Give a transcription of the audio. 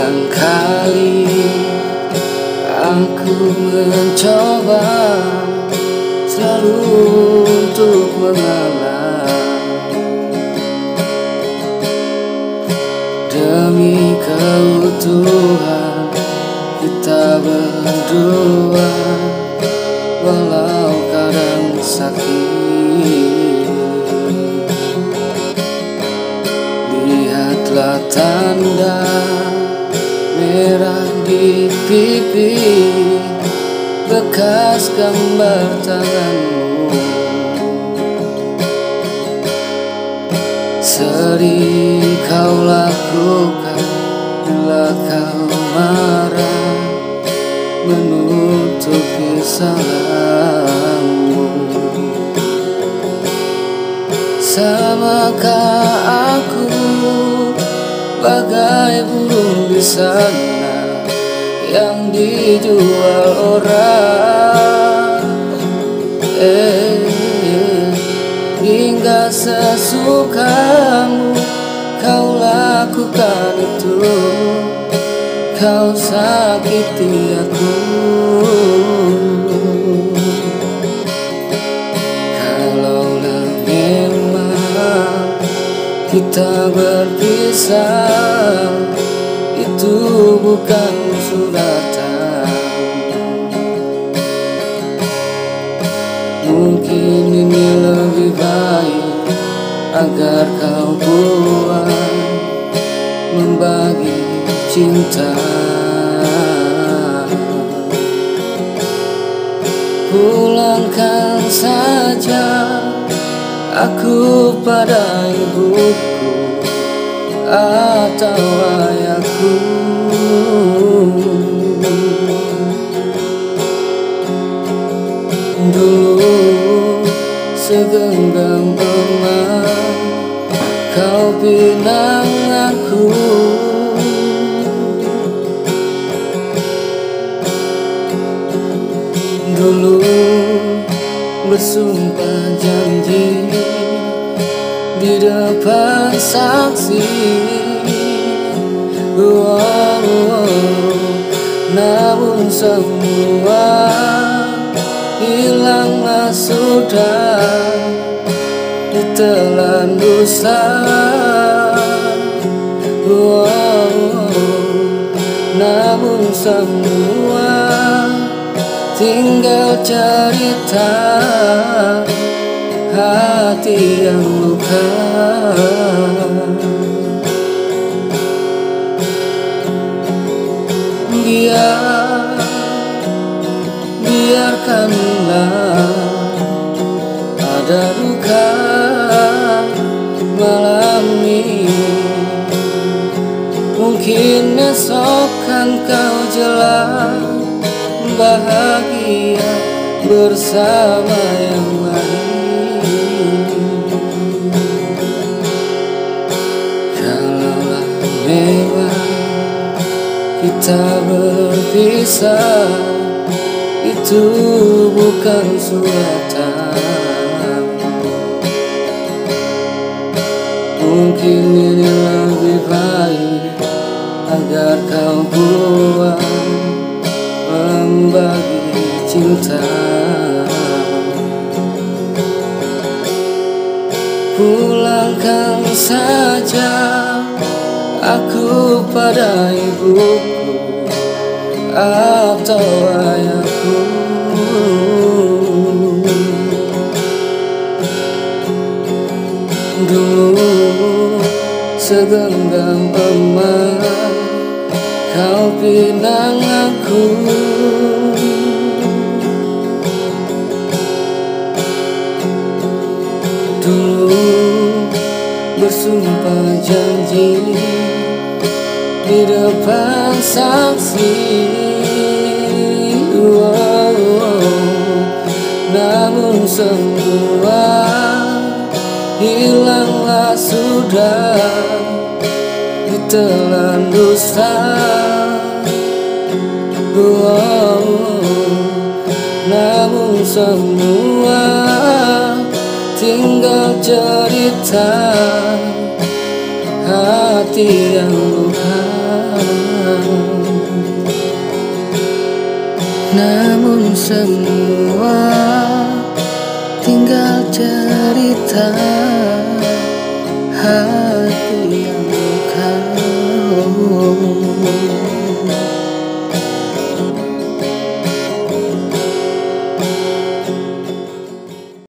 Berulang kali aku mencoba selalu untuk mengalah, demi keutuhan kita berdua, walau kadang sakit. Lihatlah tanda merah di pipi, bekas gambar tanganmu. Sering kau lakukan bila kau marah, menutupi salahmu. Samakah aku bagai burung di sana yang dijual orang? Hingga sesukamu kau lakukan itu, kau sakiti aku. Kalaulah memang kita berpisah, itu bukan suratan. Mungkin ini lebih baik agar kau buang membagi cinta. Pulangkan saja aku pada ibuku atau ayahku. Dulu segenggam emas kau pinang aku, dulu bersumpah janji di depan saksi. Namun semua hilanglah sudah ditelan dosa. Namun semua tinggal cerita hati yang luka. Biarkanlah ada duka malam ini, mungkin esok kan kau jelas bahagia bersama yang lain. Kalaulah memang kita berpisah, itu bukan suratan. Mungkin ini lebih baik agar kau buang membagi cinta. Pulangkan saja aku pada ibuku atau ayahku. Dulu segenggam emas kau pinang aku, dulu bersumpah janji di depan saksi. Namun semua hilanglah sudah ditelan dosa. Namun semua tinggal cerita hati yang luka. Namun semua tinggal cerita hati